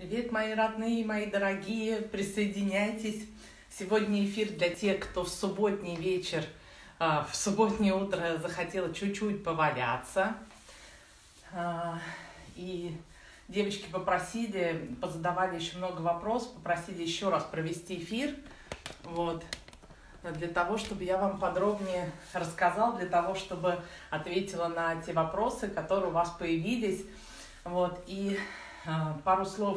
Привет, мои родные, мои дорогие, присоединяйтесь. Сегодня эфир для тех, кто в субботний вечер, в субботнее утро захотела чуть-чуть поваляться. И девочки попросили, позадавали еще много вопросов, попросили еще раз провести эфир, для того, чтобы я вам подробнее рассказала, для того, чтобы ответила на те вопросы, которые у вас появились. И пару слов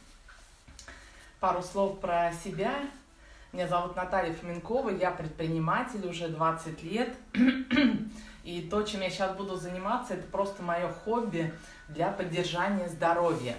про себя. Меня зовут Наталья Фоменкова, я предприниматель уже 20 лет. И то, чем я сейчас буду заниматься, это просто мое хобби для поддержания здоровья.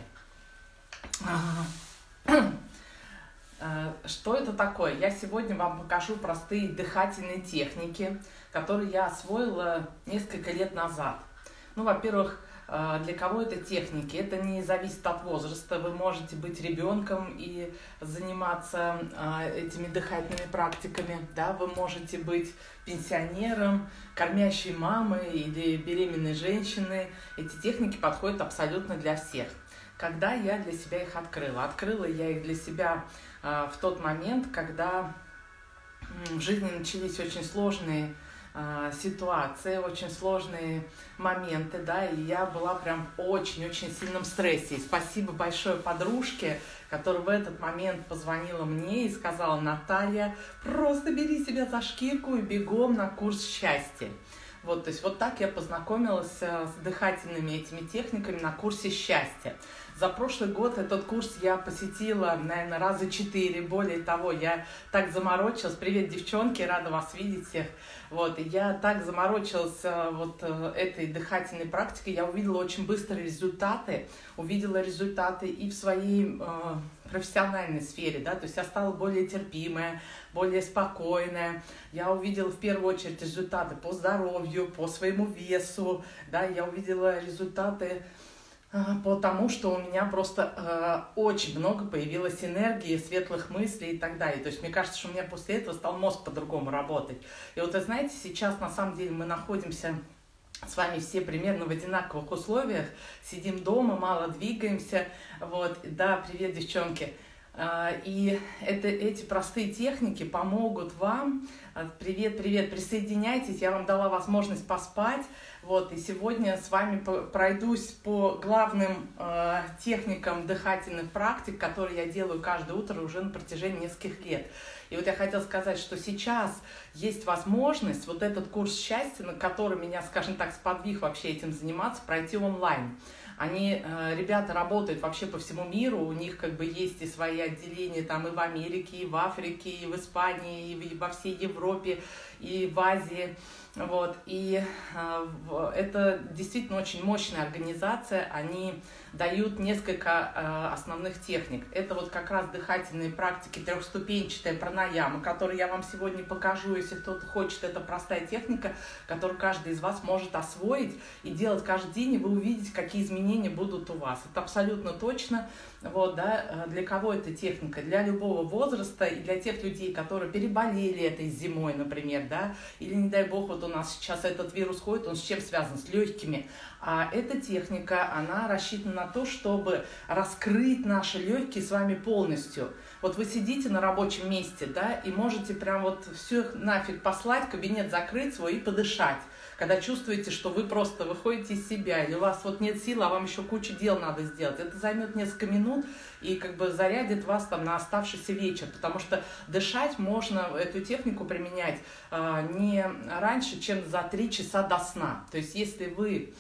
Что это такое? Я сегодня вам покажу простые дыхательные техники, которые я освоила несколько лет назад. Во-первых, для кого это техники? Это не зависит от возраста. Вы можете быть ребенком и заниматься этими дыхательными практиками. Да? Вы можете быть пенсионером, кормящей мамой или беременной женщиной. Эти техники подходят абсолютно для всех. Когда я для себя их открыла? Открыла я их для себя в тот момент, когда в жизни начались очень сложные ситуации, очень сложные моменты, да, и я была прям в очень-очень сильном стрессе. И спасибо большое подружке, которая в этот момент позвонила мне и сказала: Наталья, просто бери себя за шкирку и бегом на курс счастья. То есть так я познакомилась с дыхательными этими техниками на курсе счастья. За прошлый год этот курс я посетила, наверное, раза 4. Более того, я так заморочилась. Привет, девчонки, рада вас видеть всех. Я так заморочилась этой дыхательной практикой. Я увидела очень быстрые результаты. Увидела результаты и в своей профессиональной сфере, да, то есть я стала более терпимая, более спокойная. Я увидела в первую очередь результаты по здоровью, по своему весу, да, я увидела результаты по тому, что у меня просто очень много появилось энергии, светлых мыслей и так далее. То есть мне кажется, что у меня после этого стал мозг по-другому работать. И вы знаете, сейчас на самом деле мы находимся с вами все примерно в одинаковых условиях, сидим дома, мало двигаемся, да, привет, девчонки. И эти простые техники помогут вам. Привет, присоединяйтесь, я вам дала возможность поспать. И сегодня с вами пройдусь по главным техникам дыхательных практик, которые я делаю каждое утро уже на протяжении нескольких лет. И я хотела сказать, что сейчас есть возможность этот курс счастья, на который меня, скажем так, сподвиг вообще этим заниматься, пройти онлайн. Ребята работают вообще по всему миру, у них есть и свои отделения там и в Америке, и в Африке, и в Испании, и во всей Европе, и в Азии. И это действительно очень мощная организация, они дают несколько основных техник. Это как раз дыхательные практики, трехступенчатая пранаяма, которую я вам сегодня покажу, если кто-то хочет. Это простая техника, которую каждый из вас может освоить и делать каждый день, и вы увидите, какие изменения будут у вас. Это абсолютно точно. Для кого эта техника? Для любого возраста и для тех людей, которые переболели этой зимой, например, да, или, не дай бог, у нас сейчас этот вирус ходит, он с чем связан? С легкими. А эта техника, она рассчитана на то, чтобы раскрыть наши легкие с вами полностью. Вы сидите на рабочем месте, да, и можете прям все нафиг послать, кабинет закрыть свой и подышать. Когда чувствуете, что вы просто выходите из себя, или у вас нет сил, а вам еще кучу дел надо сделать, это займет несколько минут и зарядит вас на оставшийся вечер, потому что дышать можно, эту технику применять не раньше, чем за 3 часа до сна. То есть если вы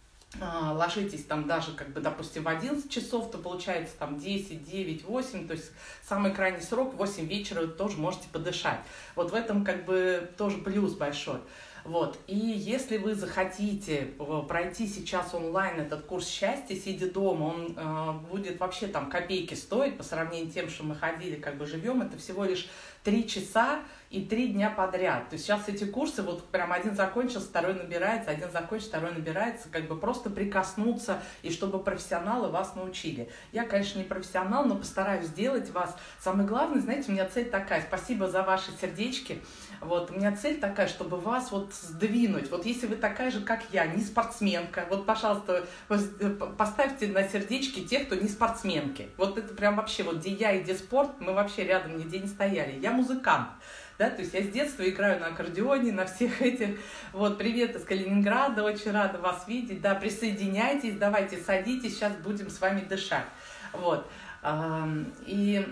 ложитесь даже, допустим, в 11 часов, то получается 10, 9, 8, то есть самый крайний срок 8 вечера вы тоже можете подышать. В этом тоже плюс большой. И если вы захотите пройти сейчас онлайн этот курс счастья, сидя дома, он будет вообще копейки стоить по сравнению с тем, что мы ходили, живем, это всего лишь 3 часа и 3 дня подряд. То есть сейчас эти курсы, прям один закончился, второй набирается, один закончился, второй набирается, просто прикоснуться, и чтобы профессионалы вас научили. Я, конечно, не профессионал, но постараюсь сделать вас. Самое главное, знаете, у меня цель такая, спасибо за ваши сердечки, у меня цель такая, чтобы вас вот сдвинуть. Вот если вы такая же, как я, не спортсменка, вот, пожалуйста, поставьте на сердечки тех, кто не спортсменки. Вот это прям вообще, вот где я и где спорт, мы вообще рядом нигде не стояли. Я музыкант. Да, то есть я с детства играю на аккордеоне, на всех этих. Вот, привет из Калининграда, очень рада вас видеть. Да, присоединяйтесь, давайте садитесь, сейчас будем с вами дышать. Вот. И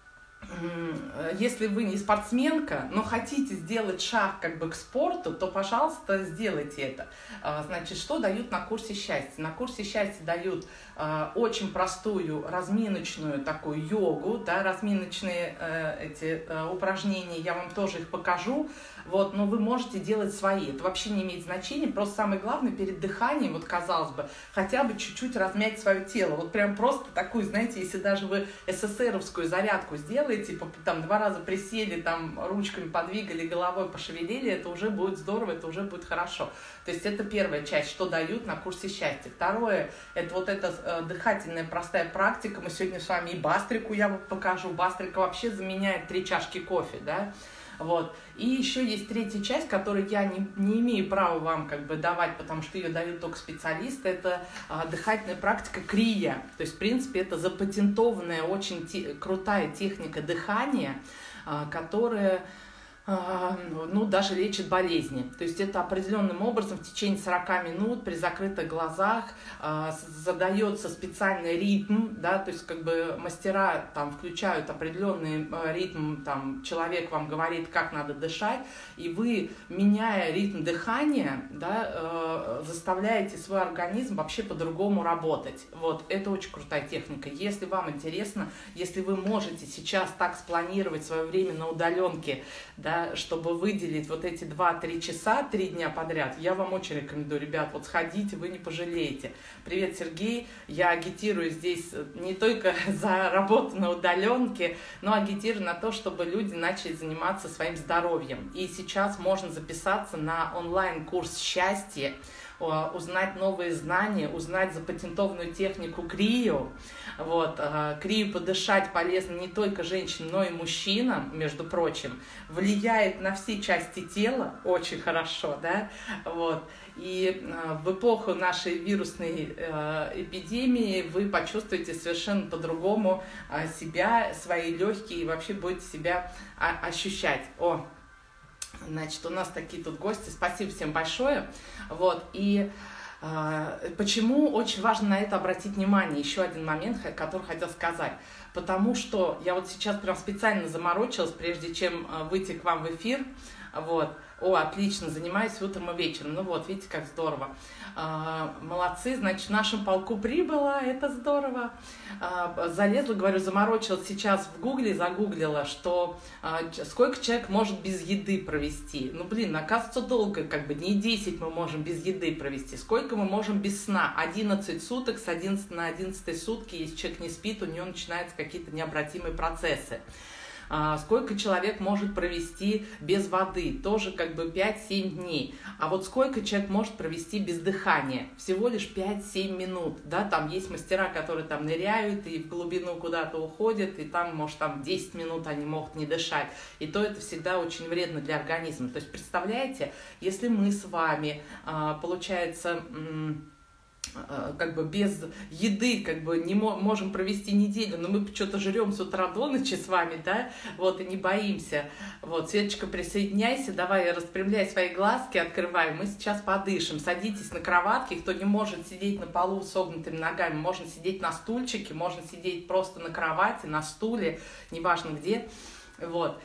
если вы не спортсменка, но хотите сделать шаг как бы к спорту, то, пожалуйста, сделайте это. Значит, что дают на курсе счастья? На курсе счастья дают очень простую разминочную такую йогу, да, разминочные эти упражнения, я вам тоже их покажу. Вот, но вы можете делать свои. Это вообще не имеет значения. Просто самое главное перед дыханием, вот казалось бы, хотя бы чуть-чуть размять свое тело. Вот прям просто такую, знаете, если даже вы СССРовскую зарядку сделаете, там 2 раза присели, там ручками подвигали, головой пошевелили, это уже будет здорово, это уже будет хорошо. То есть это первая часть, что дают на курсе счастья. Второе, это вот эта дыхательная простая практика. Мы сегодня с вами и бастрику я вам покажу. Бастрика вообще заменяет 3 чашки кофе, да. Вот. И еще есть третья часть, которую я не имею права вам как бы давать, потому что ее дают только специалисты. Это дыхательная практика крия. То есть, в принципе, это запатентованная, очень крутая техника дыхания, которая ну, даже лечит болезни. То есть это определенным образом в течение 40 минут при закрытых глазах задается специальный ритм, да, то есть как бы мастера там включают определенный ритм, там человек вам говорит, как надо дышать, и вы, меняя ритм дыхания, да, заставляете свой организм вообще по-другому работать. Вот, это очень крутая техника. Если вам интересно, если вы можете сейчас так спланировать свое время на удаленке, да, чтобы выделить вот эти 2-3 часа 3 дня подряд, я вам очень рекомендую, ребят, вот сходите, вы не пожалеете. Привет, Сергей, я агитирую здесь не только за работу на удаленке, но агитирую на то, чтобы люди начали заниматься своим здоровьем. И сейчас можно записаться на онлайн-курс счастья, узнать новые знания, узнать запатентованную технику крию. Вот, крию подышать полезно не только женщинам, но и мужчинам, между прочим. Влияет на все части тела очень хорошо, да, вот. И в эпоху нашей вирусной эпидемии вы почувствуете совершенно по-другому себя, свои легкие, и вообще будете себя ощущать. Значит, у нас такие тут гости. Спасибо всем большое. Вот, и почему очень важно на это обратить внимание? Еще один момент, который хотел сказать. Потому что я вот сейчас прям специально заморочилась, прежде чем выйти к вам в эфир. Вот. Отлично, занимаюсь утром и вечером. Ну вот, видите, как здорово. Молодцы, значит, в нашем полку прибыло, это здорово. Залезла, говорю, заморочилась сейчас в гугле, загуглила, что сколько человек может без еды провести. Ну, блин, оказывается, долго, как бы дней 10 мы можем без еды провести. Сколько мы можем без сна? 11 суток, с 11 на 11 сутки, если человек не спит, у него начинаются какие-то необратимые процессы. Сколько человек может провести без воды, тоже как бы 5-7 дней. А вот сколько человек может провести без дыхания? Всего лишь 5-7 минут. Да? Там есть мастера, которые там ныряют и в глубину куда-то уходят, и там, может, там 10 минут они могут не дышать. И то это всегда очень вредно для организма. То есть, представляете, если мы с вами, получается, как бы без еды, как бы не можем провести неделю, но мы что-то жрем с утра до ночи с вами, да, вот, и не боимся. Вот, Светочка, присоединяйся, давай, распрямляй свои глазки, открывай, мы сейчас подышим. Садитесь на кроватке, кто не может сидеть на полу с согнутыми ногами, можно сидеть на стульчике, можно сидеть просто на кровати, на стуле, неважно где, вот.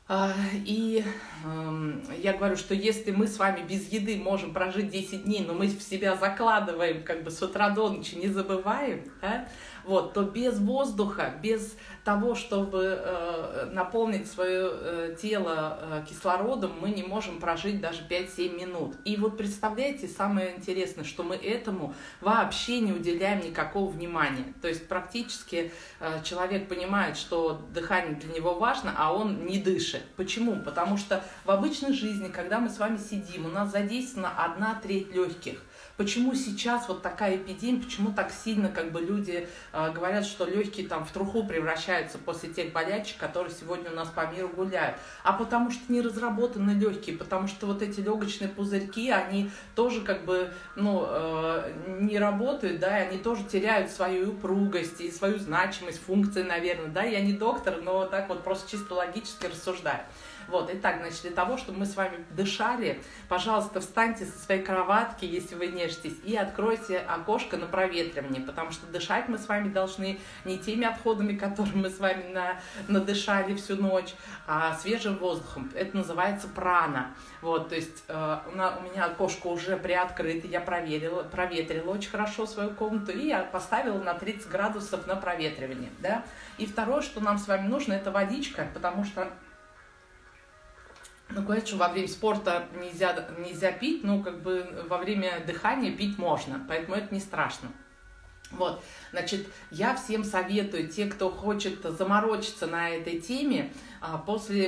И я говорю, что если мы с вами без еды можем прожить 10 дней, но мы в себя закладываем как бы с утра до ночи, не забываем, да, вот, то без воздуха, без того, чтобы наполнить свое тело кислородом, мы не можем прожить даже 5-7 минут. И вот представляете, самое интересное, что мы этому вообще не уделяем никакого внимания. То есть практически человек понимает, что дыхание для него важно, а он не дышит. Почему? Потому что в обычной жизни, когда мы с вами сидим, у нас задействована 1/3 легких. почему сейчас вот такая эпидемия, почему так сильно как бы люди говорят, что легкие там в труху превращаются после тех болячек, которые сегодня у нас по миру гуляют. А потому что не разработаны легкие, потому что вот эти легочные пузырьки, они тоже как бы, не работают, да, и они тоже теряют свою упругость и свою значимость, функции, наверное, да. Я не доктор, но так вот просто чисто логически рассуждаю. Вот, итак, значит, для того, чтобы мы с вами дышали, пожалуйста, встаньте со своей кроватки, если вы нежитесь, и откройте окошко на проветривание, потому что дышать мы с вами должны не теми отходами, которые мы с вами надышали всю ночь, а свежим воздухом. Это называется прана. Вот, то есть у меня окошко уже приоткрыто, я проветрила очень хорошо свою комнату, и я поставила на 30 градусов на проветривание, да. И второе, что нам с вами нужно, это водичка, потому что говорят, что во время спорта нельзя пить, как бы во время дыхания пить можно, поэтому это не страшно. Вот, значит, я всем советую, те, кто хочет заморочиться на этой теме, после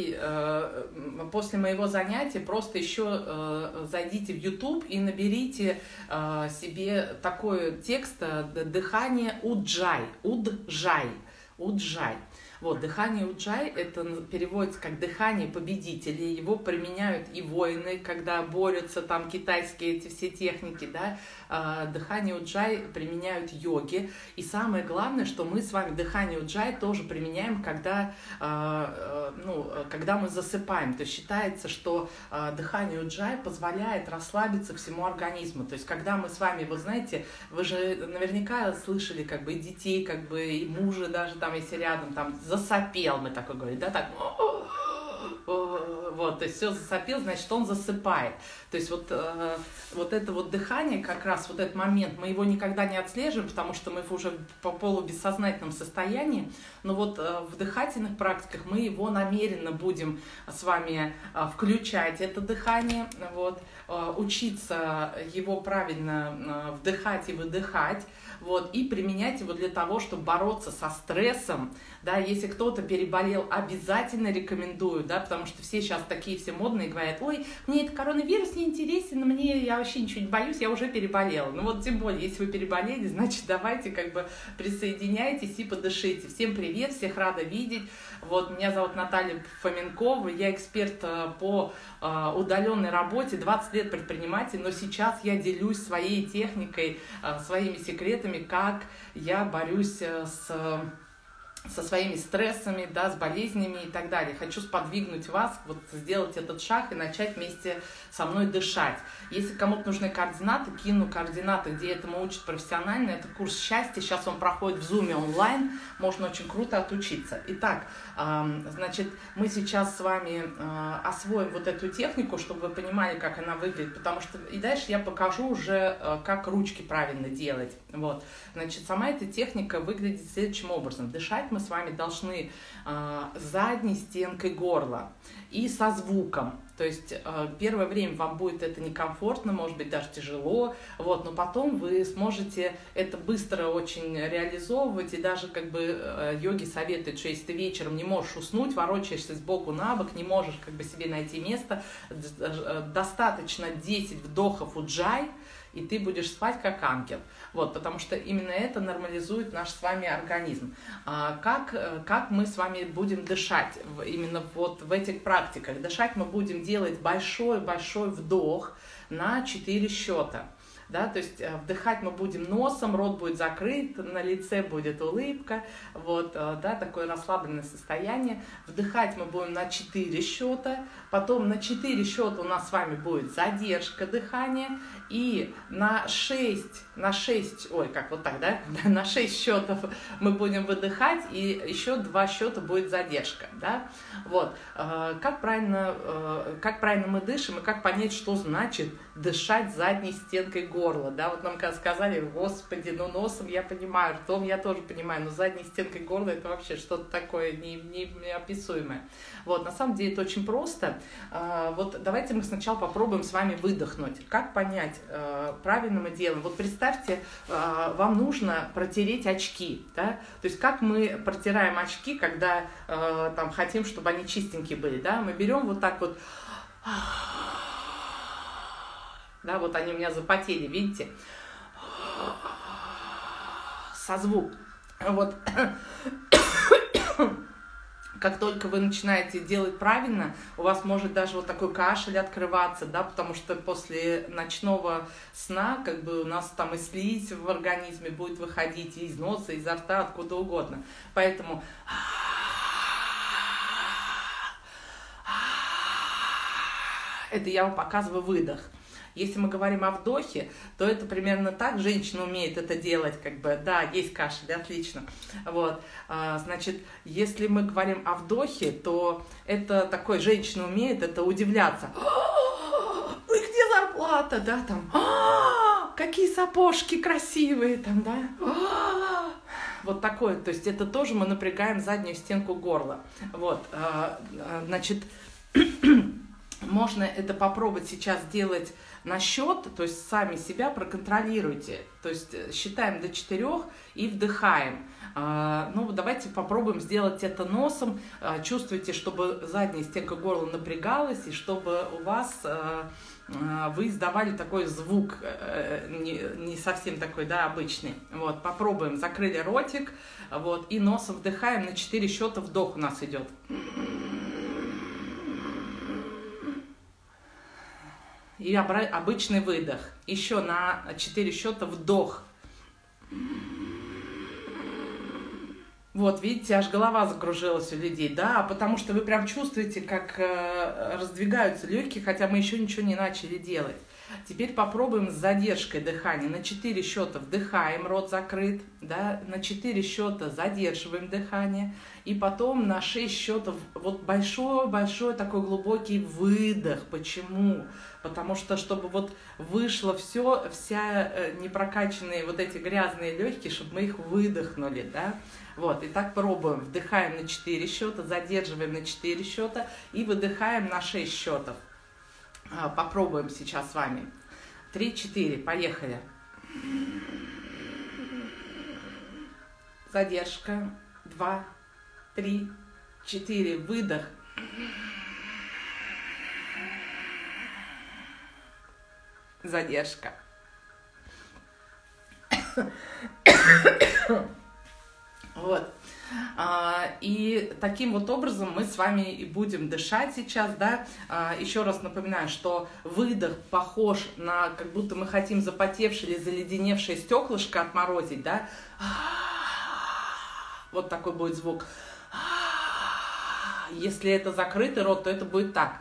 моего занятия просто еще зайдите в YouTube и наберите себе такой текст «Дыхание Уджай». Вот, дыхание Уджай, это переводится как дыхание победителей, его применяют и воины, когда борются, там китайские эти все техники, да, дыхание Уджай применяют йоги, и самое главное, что мы с вами дыхание Уджай тоже применяем, когда мы засыпаем, то есть считается, что дыхание Уджай позволяет расслабиться всему организму, то есть когда мы с вами, вот знаете, вы же наверняка слышали, как бы, и детей, как бы, и мужа даже, там, если рядом, там, засопел, мы такой говорим, да, так, вот, то есть все засопел, значит, он засыпает. То есть вот это вот дыхание, как раз вот этот момент, мы его никогда не отслеживаем, потому что мы уже по полубессознательном состоянии, но вот в дыхательных практиках мы его намеренно будем с вами включать, это дыхание, вот, учиться его правильно вдыхать и выдыхать, вот, и применять его для того, чтобы бороться со стрессом, да, если кто-то переболел, обязательно рекомендую, да, потому что все сейчас такие все модные говорят, ой, мне этот коронавирус не интересен, я вообще ничего не боюсь, я уже переболела. Ну вот тем более, если вы переболели, значит, давайте как бы присоединяйтесь и подышите. Всем привет, всех рада видеть. Вот, меня зовут Наталья Фоменкова, я эксперт по удаленной работе, 20 лет предприниматель, но сейчас я делюсь своей техникой, своими секретами, как я борюсь со своими стрессами, да, с болезнями и так далее. Хочу сподвигнуть вас вот сделать этот шаг и начать вместе со мной дышать. Если кому-то нужны координаты, кину координаты, где этому учат профессионально. Это курс счастья. Сейчас он проходит в Zoom онлайн. Можно очень круто отучиться. Итак, значит, мы сейчас с вами освоим вот эту технику, чтобы вы понимали, как она выглядит. Потому что и дальше я покажу уже, как ручки правильно делать. Вот. Значит, сама эта техника выглядит следующим образом. Дышать мы с вами должны задней стенкой горла и со звуком. То есть первое время вам будет это некомфортно, может быть, даже тяжело, вот, но потом вы сможете это быстро очень реализовывать, и даже как бы йоги советуют, что если ты вечером не можешь уснуть, ворочаешься сбоку на бок, не можешь как бы себе найти место, достаточно 10 вдохов уджай, и ты будешь спать как ангел. Вот, потому что именно это нормализует наш с вами организм. Как мы с вами будем дышать именно вот в этих практиках? Дышать мы будем делать большой-большой вдох на 4 счета. Да, то есть вдыхать мы будем носом, рот будет закрыт, на лице будет улыбка, вот, да, такое расслабленное состояние. Вдыхать мы будем на 4 счета, потом на 4 счета у нас с вами будет задержка дыхания, и на 6 счетов мы будем выдыхать, и еще 2 счета будет задержка, да, вот. Как правильно мы дышим, и как понять, что значит дышать задней стенкой горла, да, вот нам когда сказали, господи, носом я понимаю, ртом я тоже понимаю, но задней стенкой горла это вообще что-то такое неописуемое. Вот, на самом деле это очень просто. Вот давайте мы сначала попробуем с вами выдохнуть. Как понять, правильно мы делаем? Вот представьте, вам нужно протереть очки, да, то есть как мы протираем очки, когда там хотим, чтобы они чистенькие были, да, мы берем вот так вот Да, вот они у меня запотели, видите? Со звуком. Вот. Как только вы начинаете делать правильно, у вас может даже вот такой кашель открываться, да, потому что после ночного сна, как бы у нас там и слизь в организме будет выходить и из носа, изо рта, откуда угодно. Поэтому это я вам показываю выдох. Если мы говорим о вдохе, то это примерно так. Женщина умеет это делать, как бы, да, есть кашель, отлично. Вот, значит, если мы говорим о вдохе, то это такой, женщина умеет это удивляться. Ой, где зарплата, да, там, какие сапожки красивые, там, да. Вот такое, то есть это тоже мы напрягаем заднюю стенку горла. Вот, значит, можно это попробовать сейчас делать на счет, то есть сами себя проконтролируйте. То есть считаем до 4 и вдыхаем. Ну, давайте попробуем сделать это носом. Чувствуйте, чтобы задняя стенка горла напрягалась, и чтобы у вас вы издавали такой звук, не совсем такой, да, обычный. Вот, попробуем. Закрыли ротик, вот, и носом вдыхаем. На 4 счета вдох у нас идет. И обычный выдох. Еще на 4 счета вдох. Вот, видите, аж голова закружилась у людей, да, потому что вы прям чувствуете, как раздвигаются легкие, хотя мы еще ничего не начали делать. Теперь попробуем с задержкой дыхания. На 4 счета вдыхаем, рот закрыт, да, на 4 счета задерживаем дыхание, и потом на 6 счетов вот большой-большой такой глубокий выдох. Почему? Потому что, чтобы вот вышло вся непрокачанные вот эти грязные легкие, чтобы мы их выдохнули, да. Вот, и так пробуем. Вдыхаем на 4 счета, задерживаем на 4 счета и выдыхаем на 6 счетов. Попробуем сейчас с вами. 3-4, поехали. Задержка. 2, 3, 4, выдох. Задержка. Вот. И таким вот образом мы с вами и будем дышать сейчас, да. Еще раз напоминаю, что выдох похож на, как будто мы хотим запотевшее или заледеневшее стеклышко отморозить, да. Вот такой будет звук. Если это закрытый рот, то это будет так.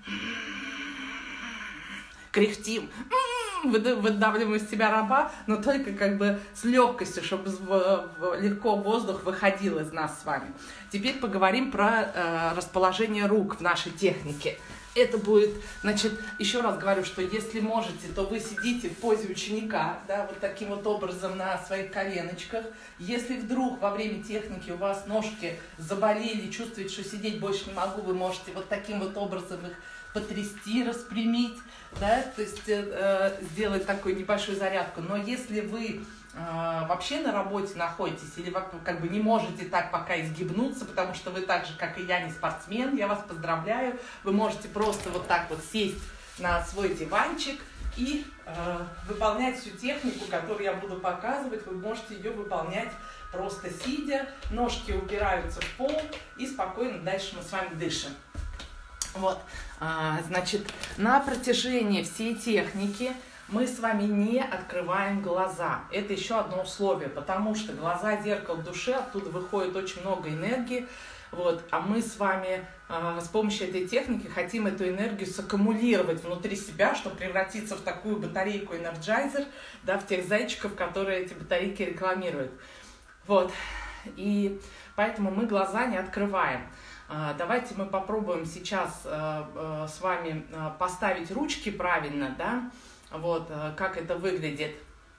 Кряхтим. Выдавливаем из себя раба, но только как бы с легкостью, чтобы легко воздух выходил из нас с вами. Теперь поговорим про расположение рук в нашей технике. Это будет, значит, еще раз говорю, что если можете, то вы сидите в позе ученика, да, вот таким вот образом на своих коленочках. Если вдруг во время техники у вас ножки заболели, чувствуете, что сидеть больше не могу, вы можете вот таким вот образом их потрясти, распрямить, да, то есть сделать такую небольшую зарядку. Но если вы вообще на работе находитесь или как бы не можете так пока изгибнуться, потому что вы так же, как и я, не спортсмен, я вас поздравляю, вы можете просто вот так вот сесть на свой диванчик и выполнять всю технику, которую я буду показывать. Вы можете ее выполнять просто сидя, ножки упираются в пол, и спокойно дальше мы с вами дышим. Вот, значит, на протяжении всей техники мы с вами не открываем глаза. Это еще одно условие, потому что глаза – зеркало души, оттуда выходит очень много энергии. Вот, а мы с вами с помощью этой техники хотим эту энергию саккумулировать внутри себя, чтобы превратиться в такую батарейку Energizer, да, в тех зайчиков, которые эти батарейки рекламируют. Вот, и поэтому мы глаза не открываем. Давайте мы попробуем сейчас с вами поставить ручки правильно, да, вот, как это выглядит.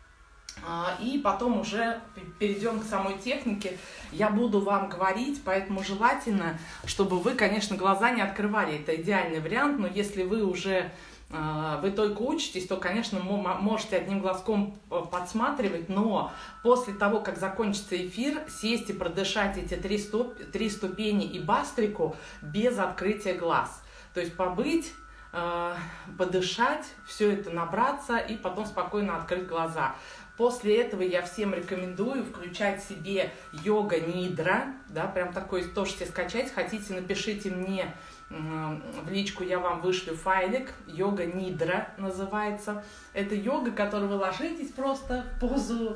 И потом уже перейдем к самой технике. Я буду вам говорить, поэтому желательно, чтобы вы, конечно, глаза не открывали. Это идеальный вариант, но если вы уже вы только учитесь, то, конечно, можете одним глазком подсматривать, но после того, как закончится эфир, сесть и продышать эти три ступени и бастрику без открытия глаз. То есть побыть подышать, все это набраться и потом спокойно открыть глаза. После этого я всем рекомендую включать себе йога нидра, да, прям такой тоже себе скачать. Хотите, напишите мне в личку, я вам вышлю файлик. Йога нидра называется. Это йога, которой вы ложитесь просто в позу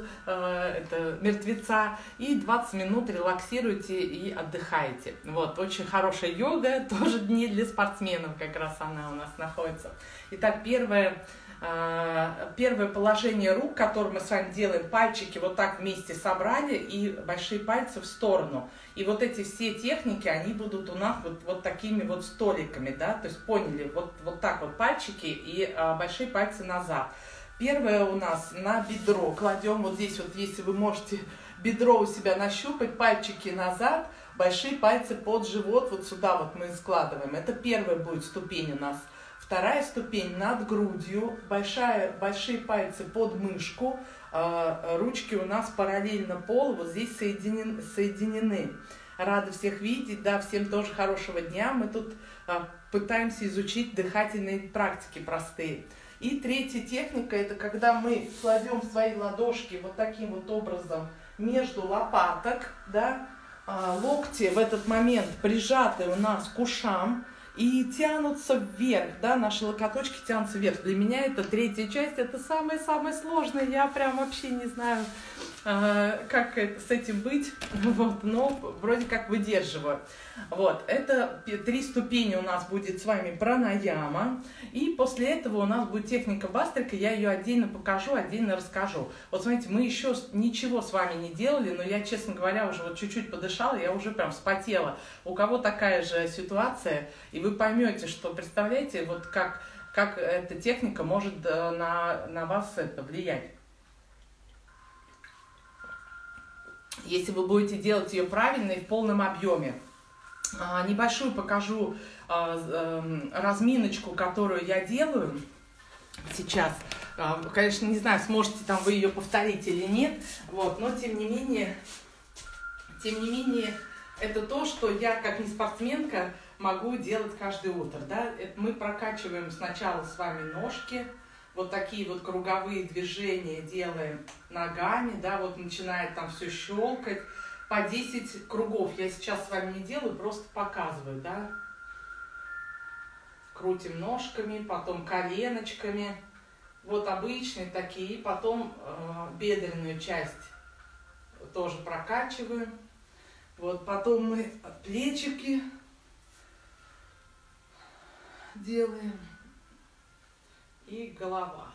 мертвеца и 20 минут релаксируете и отдыхаете. Вот, очень хорошая йога, тоже не для спортсменов, как раз она у нас находится. Итак, первое положение рук, которое мы с вами делаем, пальчики вот так вместе собрали и большие пальцы в сторону. И вот эти все техники, они будут у нас вот такими вот столиками, да, то есть поняли, вот так вот пальчики и большие пальцы назад. Первое у нас на бедро кладем, вот здесь вот, если вы можете бедро у себя нащупать, пальчики назад, большие пальцы под живот, вот сюда вот мы складываем. Это первая будет ступень у нас. Вторая ступень над грудью, большие пальцы под мышку, ручки у нас параллельно полу, вот здесь соединены. Рада всех видеть, да, всем тоже хорошего дня. Мы тут пытаемся изучить дыхательные практики простые. И третья техника, это когда мы кладем свои ладошки вот таким вот образом между лопаток, да, локти в этот момент прижаты у нас к ушам, и тянутся вверх, да, наши локоточки тянутся вверх. Для меня это третья часть, это самое-самое сложное. Я прям вообще не знаю, как с этим быть, вот, но вроде как выдерживаю. Вот, это 3 ступени у нас будет с вами пранаяма, и после этого у нас будет техника Бастрика, я ее отдельно покажу, отдельно расскажу. Вот смотрите, мы еще ничего с вами не делали, но я, честно говоря, уже вот чуть-чуть подышала, я уже прям вспотела. У кого такая же ситуация, и вы поймете, что, представляете, вот как эта техника может на вас это влиять. Если вы будете делать ее правильно и в полном объеме. Небольшую покажу разминочку, которую я делаю сейчас. Конечно, не знаю, сможете там вы ее повторить или нет, вот, но тем не менее, это то, что я как не спортсменка могу делать каждое утро. Да? Мы прокачиваем сначала с вами ножки, вот такие вот круговые движения делаем ногами, да, вот начинает там все щелкать. По 10 кругов я сейчас с вами не делаю, просто показываю, да. Крутим ножками, потом коленочками, вот обычные такие, потом бедренную часть тоже прокачиваем. Вот потом мы плечики делаем и голова.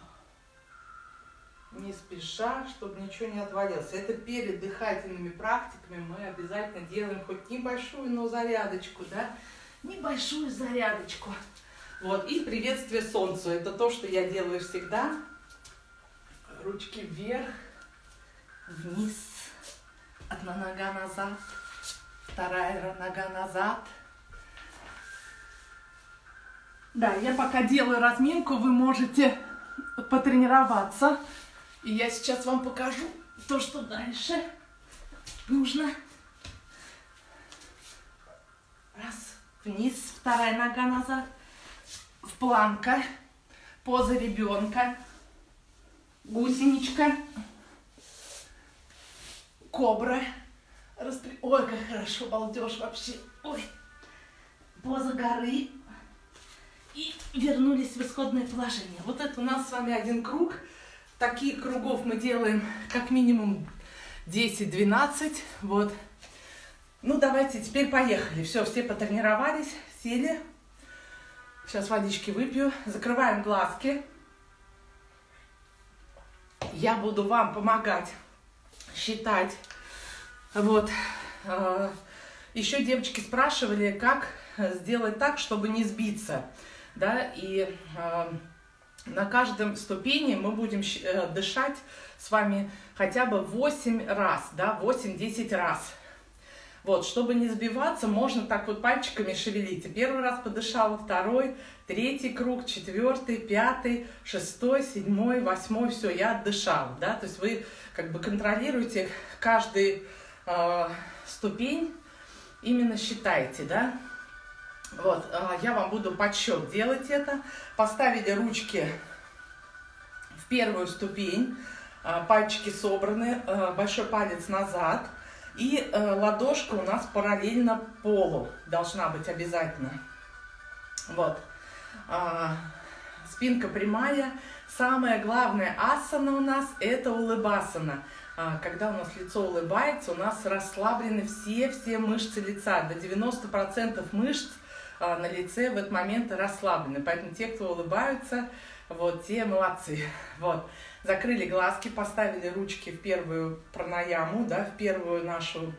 Не спеша, чтобы ничего не отвалилось. Это перед дыхательными практиками мы обязательно делаем хоть небольшую, но зарядочку, да? Небольшую зарядочку. Вот, и приветствие солнцу. Это то, что я делаю всегда. Ручки вверх, вниз. Одна нога назад, вторая нога назад. Да, я пока делаю разминку, вы можете потренироваться. И я сейчас вам покажу то, что дальше нужно. Раз, вниз, вторая нога назад. В планка, поза ребенка, гусеничка, кобра. Ой, как хорошо, балдеж вообще. Ой, поза горы. И вернулись в исходное положение. Вот это у нас с вами один круг. Таких кругов мы делаем как минимум 10-12. Вот. Ну, давайте, теперь поехали. Все потренировались, сели. Сейчас водички выпью. Закрываем глазки. Я буду вам помогать считать. Вот. Еще девочки спрашивали, как сделать так, чтобы не сбиться. Да, и на каждом ступени мы будем дышать с вами хотя бы 8 раз, да, 8-10 раз. Вот, чтобы не сбиваться, можно так вот пальчиками шевелить. Первый раз подышала, второй, третий круг, 4-й, 5-й, 6-й, 7-й, 8-й, все, я отдышала, да, то есть вы как бы контролируете каждую ступень, именно считаете, да. Вот, я вам буду подсчет делать это. Поставили ручки в первую ступень, пальчики собраны, большой палец назад. И ладошка у нас параллельно полу должна быть обязательно. Вот. Спинка прямая. Самая главная асана у нас это улыбасана. Когда у нас лицо улыбается, у нас расслаблены все мышцы лица. До 90% мышц на лице в этот момент расслаблены. Поэтому те, кто улыбаются, вот, те молодцы. Вот. Закрыли глазки, поставили ручки в первую пранаяму, да, в первую нашу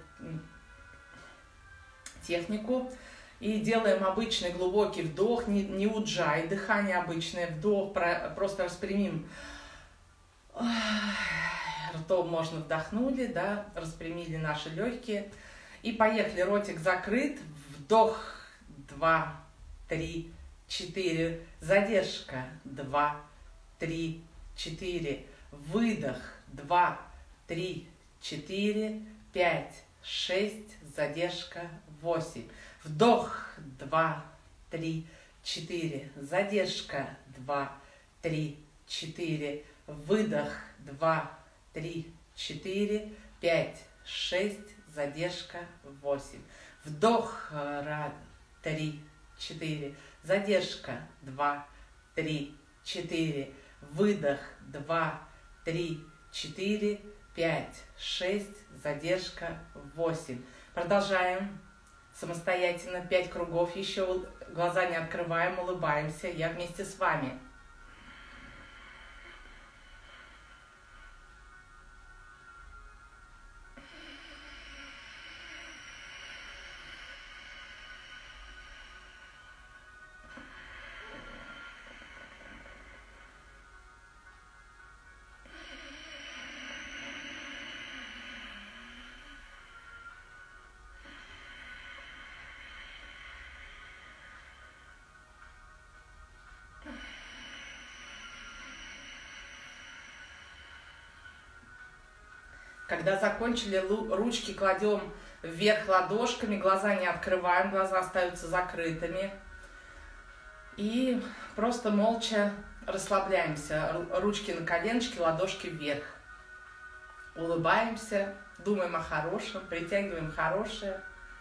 технику. И делаем обычный глубокий вдох, не уджай, дыхание обычное, вдох, просто распрямим. Ртом можно вдохнули, да, распрямили наши легкие. И поехали, ротик закрыт, вдох, 2, 3, 4, задержка, 2, 3, 4, выдох, 2, 3, 4, 5, 6, задержка, 8. Вдох, 2, 3, 4, задержка, 2, 3, 4, выдох, 2, 3, 4, 5, 6, задержка, 8. Вдох, 3, 4, задержка, 2, 3, 4, выдох, 2, 3, 4, 5, 6, задержка, 8. Продолжаем. Самостоятельно 5 кругов еще, глаза не открываем, улыбаемся. Я вместе с вами. Когда закончили, ручки кладем вверх ладошками, глаза не открываем, глаза остаются закрытыми. И просто молча расслабляемся. Ручки на коленочки, ладошки вверх. Улыбаемся, думаем о хорошем, притягиваем хорошее.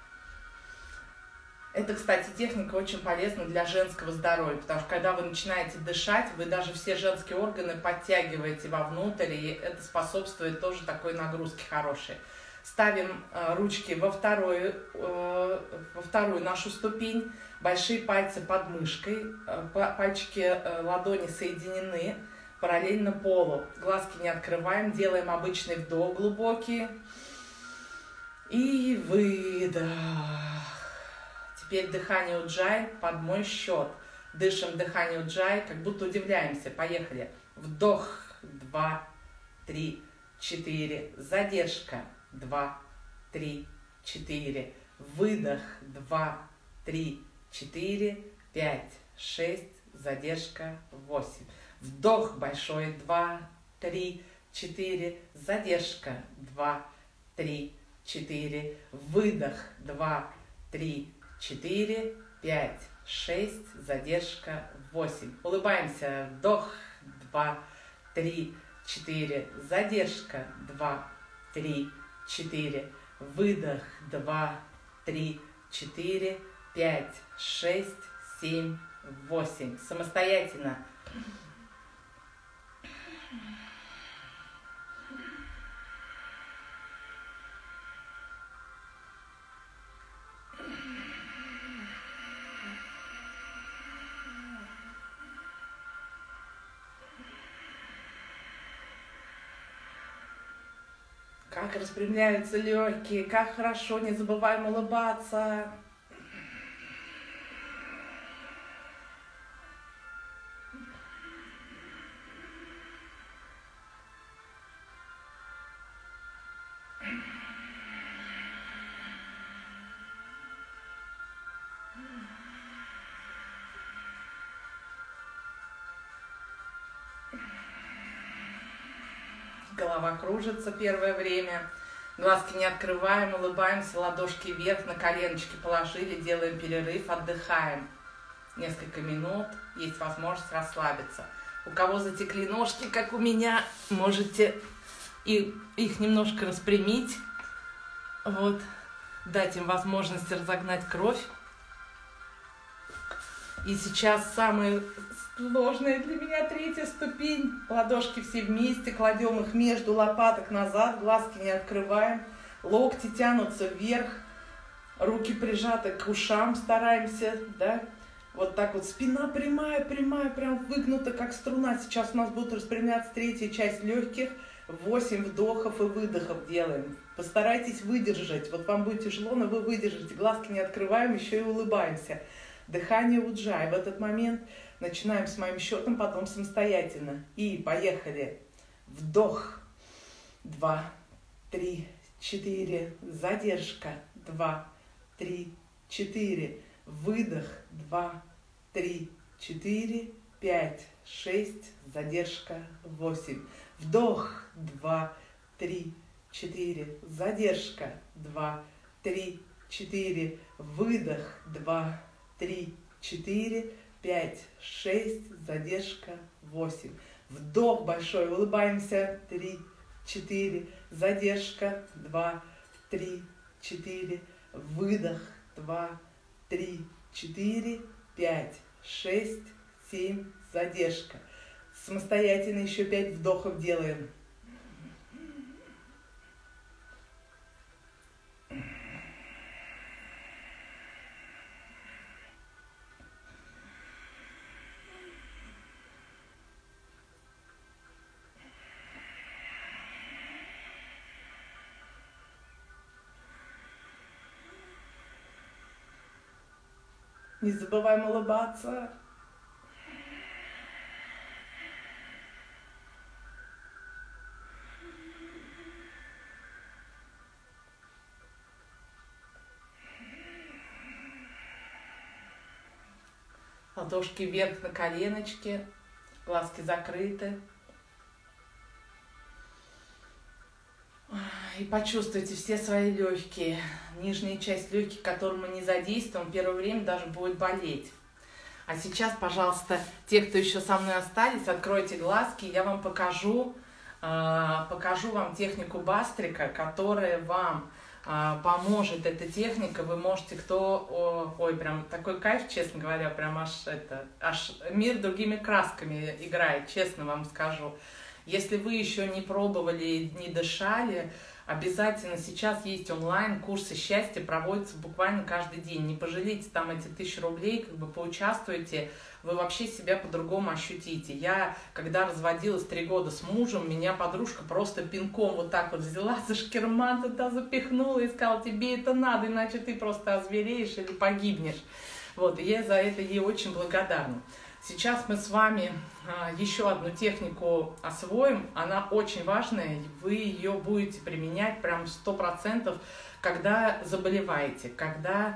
Это, кстати, техника очень полезна для женского здоровья, потому что когда вы начинаете дышать, вы даже все женские органы подтягиваете вовнутрь, и это способствует тоже такой нагрузке хорошей. Ставим ручки во вторую нашу ступень, большие пальцы под мышкой, пальчики ладони соединены параллельно полу. Глазки не открываем, делаем обычный вдох глубокий и выдох. Теперь дыхание уджай под мой счет. Дышим дыхание уджай, как будто удивляемся. Поехали. Вдох, 2, 3, 4. Задержка, 2, 3, 4. Выдох, 2, 3, 4, 5, 6. Задержка, 8. Вдох большой, 2, 3, 4. Задержка, 2, 3, 4. Выдох, 2, 3, 4, 5, 6, задержка, 8. Улыбаемся. Вдох, 2, 3, 4, задержка, 2, 3, 4, выдох, 2, 3, 4, 5, 6, 7, 8. Самостоятельно. Как распрямляются легкие, как хорошо, не забываем улыбаться. Голова кружится первое время. Глазки не открываем, улыбаемся, ладошки вверх, на коленочки положили, делаем перерыв, отдыхаем. Несколько минут, есть возможность расслабиться. У кого затекли ножки, как у меня, можете их немножко распрямить. Вот, дать им возможность разогнать кровь. И сейчас самая сложная для меня третья ступень. Ладошки все вместе, кладем их между лопаток назад, глазки не открываем, локти тянутся вверх, руки прижаты к ушам, стараемся, да? Вот так вот, спина прямая, прям выгнута, как струна. Сейчас у нас будет распрямляться третья часть легких. 8 вдохов и выдохов делаем. Постарайтесь выдержать. Вот вам будет тяжело, но вы выдержите. Глазки не открываем, еще и улыбаемся. Дыхание уджай. В этот момент начинаем с моим счетом, потом самостоятельно. И поехали. Вдох. 2, 3, 4. Задержка. 2, 3, 4. Выдох. 2, 3, 4, 5, 6. Задержка. 8. Вдох. 2, 3, 4. Задержка. 2, 3, 4. Выдох. 2, 3, 4, 5, 6. Задержка. 8. Вдох большой. Улыбаемся. 3, 4. Задержка. 2, 3, 4. Выдох. 2, 3, 4, 5, 6, 7. Задержка. Самостоятельно еще 5 вдохов делаем. Не забываем улыбаться. Ладошки вверх на коленочки, глазки закрыты. И почувствуйте все свои легкие. Нижняя часть легких, которую мы не задействуем, первое время даже будет болеть. А сейчас, пожалуйста, те, кто еще со мной остались, откройте глазки, я вам покажу вам технику Бастрика, которая вам поможет. Эта техника, вы можете, ой, прям такой кайф, честно говоря, прям аж мир другими красками играет, честно вам скажу. Если вы еще не пробовали, не дышали, обязательно сейчас есть онлайн курсы счастья, проводятся буквально каждый день. Не пожалейте там эти 1000 рублей, поучаствуйте, вы вообще себя по-другому ощутите. Я, когда разводилась 3 года с мужем, меня подружка просто пинком вот так вот взяла за шкирман, туда запихнула и сказала: тебе это надо, иначе ты просто озвереешь или погибнешь. Вот, и я за это ей очень благодарна. Сейчас мы с вами еще одну технику освоим, она очень важная, вы ее будете применять прям 100%, когда заболеваете, когда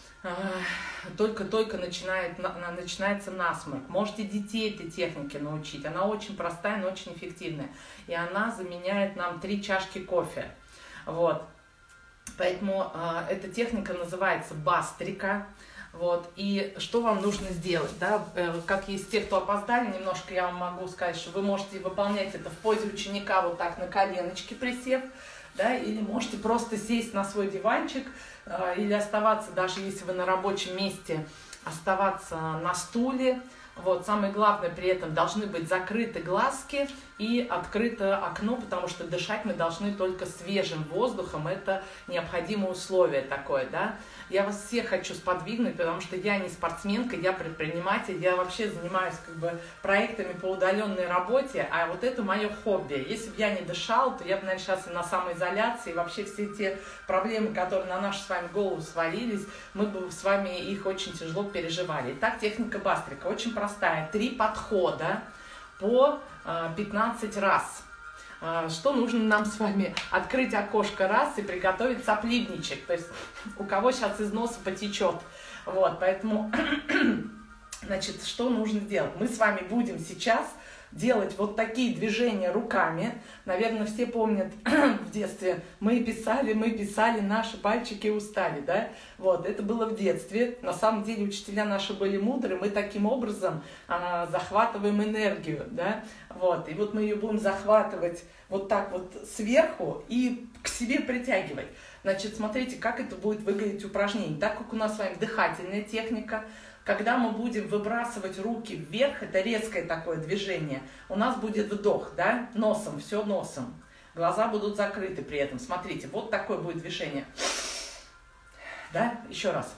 только-только начинается насморк. Можете детей этой технике научить, она очень простая, но очень эффективная, и она заменяет нам 3 чашки кофе. Вот. Поэтому эта техника называется Бастрика. Вот, и что вам нужно сделать, да, как есть те, кто опоздали, немножко я вам могу сказать, что вы можете выполнять это в позе ученика, вот так на коленочке присев, да, или можете просто сесть на свой диванчик, или оставаться, даже если вы на рабочем месте, оставаться на стуле. Вот, самое главное, при этом должны быть закрыты глазки и открыто окно, потому что дышать мы должны только свежим воздухом, это необходимое условие такое, да. Я вас всех хочу сподвигнуть, потому что я не спортсменка, я предприниматель, я вообще занимаюсь проектами по удаленной работе, а вот это мое хобби. Если бы я не дышала, то я бы, наверное, сейчас и на самоизоляции, и вообще все те проблемы, которые на нашу с вами голову свалились, мы бы с вами их очень тяжело переживали. Итак, техника Бастрика очень простая. 3 подхода по 15 раз. Что нужно нам с вами? Открыть окошко раз и приготовить сопливничек. То есть у кого сейчас из носа потечет. Вот, поэтому, значит, что нужно сделать? Мы с вами будем сейчас делать вот такие движения руками. Наверное, все помнят в детстве, мы писали, наши пальчики устали, да? Вот, это было в детстве. На самом деле учителя наши были мудры, мы таким образом захватываем энергию, да? Вот, и вот мы ее будем захватывать вот так вот сверху и к себе притягивать. Значит, смотрите, как это будет выглядеть упражнение. Так как у нас с вами дыхательная техника, когда мы будем выбрасывать руки вверх, это резкое такое движение, у нас будет вдох, да, носом, все носом. Глаза будут закрыты при этом. Смотрите, вот такое будет движение. Да, еще раз.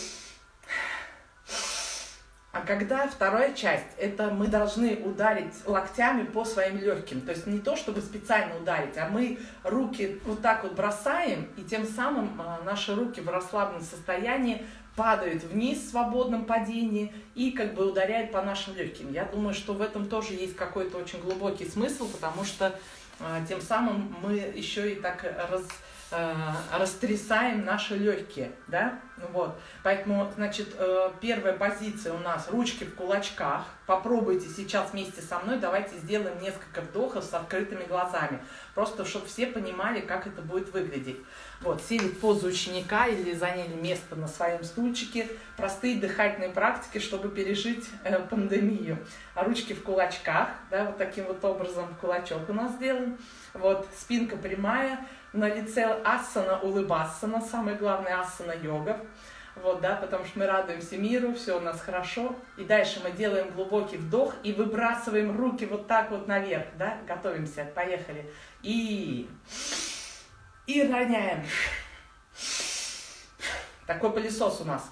А когда вторая часть, это мы должны ударить локтями по своим легким. То есть не то, чтобы специально ударить, а мы руки вот так вот бросаем, и тем самым наши руки в расслабленном состоянии падают вниз в свободном падении и как бы ударяют по нашим легким. Я думаю, что в этом тоже есть какой-то очень глубокий смысл, потому что тем самым мы еще и так растрясаем наши легкие, да, вот, поэтому, значит, первая позиция у нас ручки в кулачках, попробуйте сейчас вместе со мной, давайте сделаем несколько вдохов с открытыми глазами, просто чтобы все понимали, как это будет выглядеть. Вот, сели в позу ученика или заняли место на своем стульчике, простые дыхательные практики, чтобы пережить пандемию. Ручки в кулачках, да, вот таким вот образом кулачок у нас сделан, вот, спинка прямая, на лице асана, улыбасана, самое главное асана йога, вот, да, потому что мы радуемся миру, все у нас хорошо, и дальше мы делаем глубокий вдох и выбрасываем руки вот так вот наверх, да, готовимся, поехали, и роняем, такой пылесос у нас.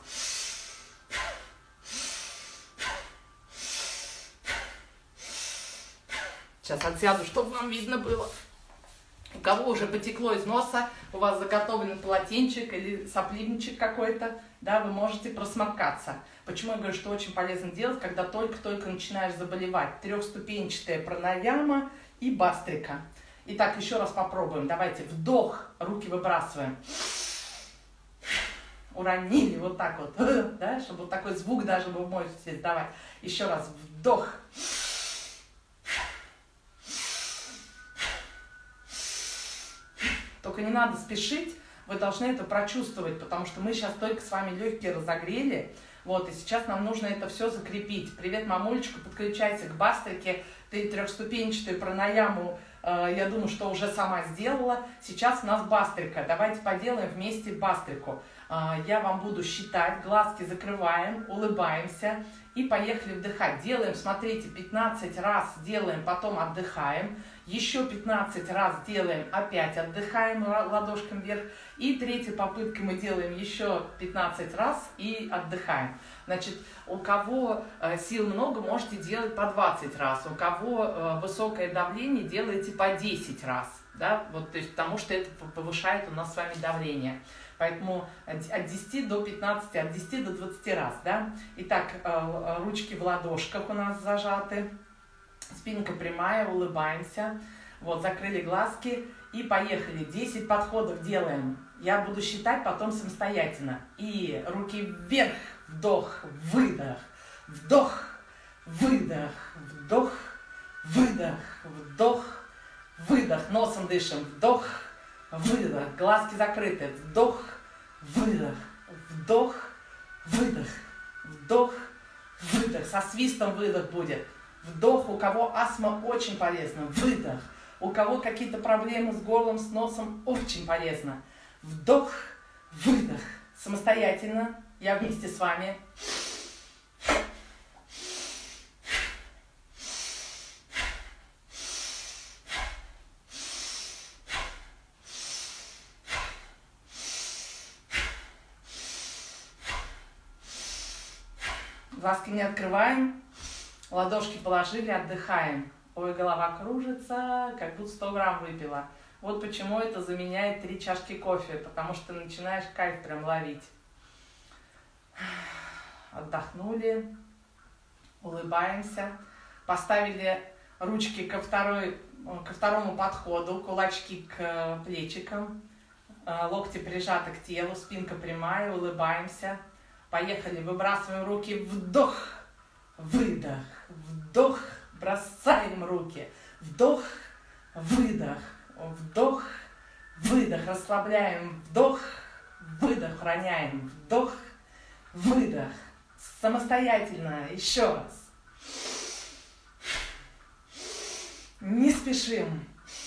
Сейчас отсяду, чтобы вам видно было. У кого уже потекло из носа, у вас заготовлен полотенчик или сопливничек какой-то, да, вы можете просморкаться. Почему я говорю, что очень полезно делать, когда только-только начинаешь заболевать? Трехступенчатая пранаяма и бастрика. Итак, еще раз попробуем. Давайте вдох, руки выбрасываем. Уронили вот так вот, да, чтобы вот такой звук даже вы можете издавать. Еще раз вдох. Только не надо спешить, вы должны это прочувствовать, потому что мы сейчас только с вами легкие разогрели, вот, и сейчас нам нужно это все закрепить. Привет, мамулечка, подключайся к бастрике, ты трехступенчатую пранаяму, я думаю, что уже сама сделала. Сейчас у нас бастрика, давайте поделаем вместе бастрику. Я вам буду считать, глазки закрываем, улыбаемся и поехали вдыхать. Делаем, смотрите, 15 раз делаем, потом отдыхаем. Еще 15 раз делаем, опять отдыхаем ладошками вверх. И третьей попыткой мы делаем еще 15 раз и отдыхаем. Значит, у кого сил много, можете делать по 20 раз. У кого высокое давление, делайте по 10 раз. Да? Вот, то есть, потому что это повышает у нас с вами давление. Поэтому от 10 до 15, от 10 до 20 раз. Да? Итак, ручки в ладошках у нас зажаты. Спинка прямая, улыбаемся. Вот, закрыли глазки и поехали. 10 подходов делаем. Я буду считать потом самостоятельно. И руки вверх. Вдох, выдох. Вдох, выдох. Вдох, выдох. Вдох, выдох. Носом дышим. Вдох, выдох. Глазки закрыты. Вдох, выдох. Вдох, выдох. Вдох, выдох. Со свистом выдох будет. Вдох, у кого астма, очень полезно. Выдох. У кого какие-то проблемы с горлом, с носом, очень полезно. Вдох, выдох. Самостоятельно. Я вместе с вами. Глазки не открываем. Ладошки положили, отдыхаем. Ой, голова кружится, как будто 100 грамм выпила. Вот почему это заменяет 3 чашки кофе, потому что начинаешь кайф прям ловить. Отдохнули, улыбаемся. Поставили ручки ко второму подходу, кулачки к плечикам, локти прижаты к телу, спинка прямая, улыбаемся. Поехали, выбрасываем руки, вдох, выдох, вдох, Бросаем руки. Вдох, выдох. Вдох, выдох. Расслабляем. Вдох, выдох. Роняем. Вдох, выдох. Самостоятельно. Еще раз. Не спешим.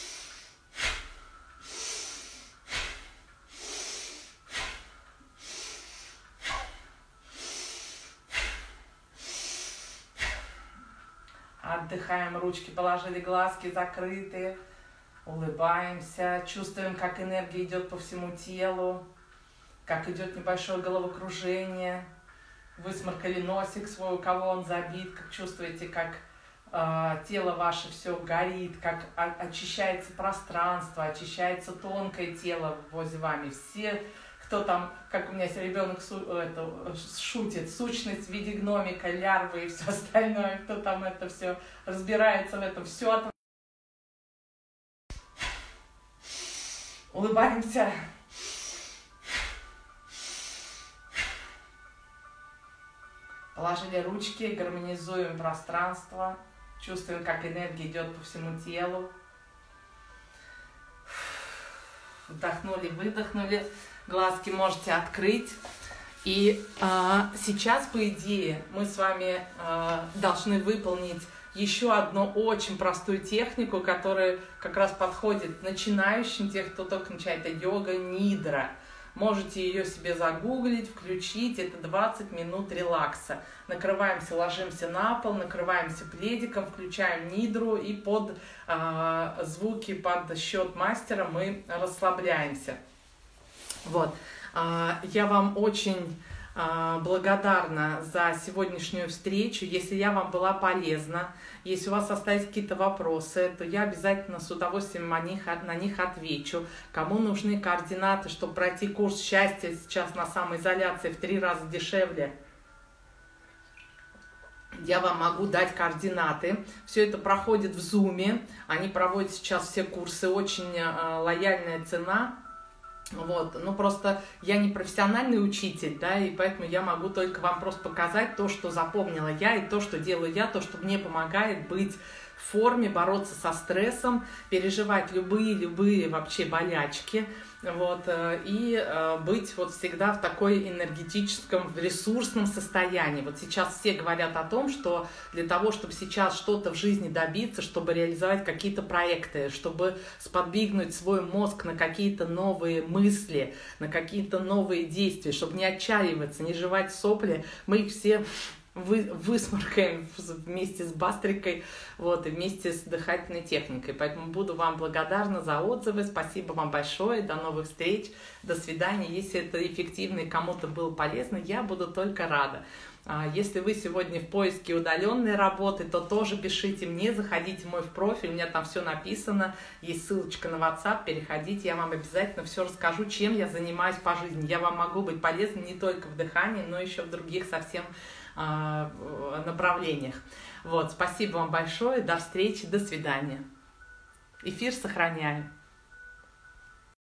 Отдыхаем, ручки положили, глазки закрыты. Улыбаемся, чувствуем, как энергия идет по всему телу, как идет небольшое головокружение. Высморкали носик свой, у кого он забит, как чувствуете, как тело ваше все горит, как очищается пространство, очищается тонкое тело возле вами. Все, кто там, как у меня ребенок шутит, сущность в виде гномика, лярвы и все остальное, кто там это все разбирается в этом, все. Улыбаемся. Положили ручки, гармонизуем пространство. Чувствуем, как энергия идет по всему телу. Вдохнули, выдохнули. Глазки можете открыть. И сейчас, по идее, мы с вами должны выполнить еще одну очень простую технику, которая как раз подходит начинающим, тех, кто только начинает. Это йога нидра. Можете ее себе загуглить, включить. Это 20 минут релакса. Накрываемся, ложимся на пол, накрываемся пледиком, включаем нидру и под звуки, под счет мастера мы расслабляемся. Вот. Я вам очень благодарна за сегодняшнюю встречу. Если я вам была полезна, если у вас остались какие-то вопросы, то я обязательно с удовольствием на них отвечу. Кому нужны координаты, чтобы пройти курс счастья сейчас на самоизоляции в 3 раза дешевле, я вам могу дать координаты. Все это проходит в Zoom. Они проводят сейчас все курсы. Очень лояльная цена. Вот, ну просто я не профессиональный учитель, да, и поэтому я могу только вам просто показать то, что запомнила я, и то, что делаю я, то, что мне помогает быть в форме, бороться со стрессом, переживать любые вообще болячки, вот, и быть вот всегда в такой энергетическом, в ресурсном состоянии. Вот сейчас все говорят о том, что для того, чтобы сейчас что-то в жизни добиться, чтобы реализовать какие-то проекты, чтобы сподвигнуть свой мозг на какие-то новые мысли, на какие-то новые действия, чтобы не отчаиваться, не жевать сопли, мы их все высморкаем вместе с бастрикой, вот, и вместе с дыхательной техникой. Поэтому буду вам благодарна за отзывы. Спасибо вам большое. До новых встреч. До свидания. Если это эффективно и кому-то было полезно, я буду только рада. Если вы сегодня в поиске удаленной работы, то тоже пишите мне, заходите в мой профиль, у меня там все написано, есть ссылочка на WhatsApp, переходите, я вам обязательно все расскажу, чем я занимаюсь по жизни. Я вам могу быть полезна не только в дыхании, но еще в других совсем направлениях. Вот, спасибо вам большое, до встречи, до свидания. Эфир сохраняем.